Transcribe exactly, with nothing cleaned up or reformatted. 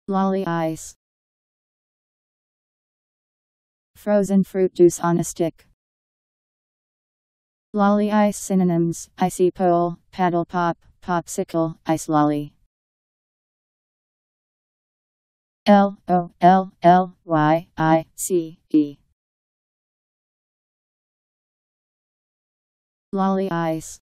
Lolly ice. Frozen fruit juice on a stick. Lolly ice. Synonyms: icy pole, paddle pop, popsicle, ice lolly. L O L L Y I C E. Lolly ice.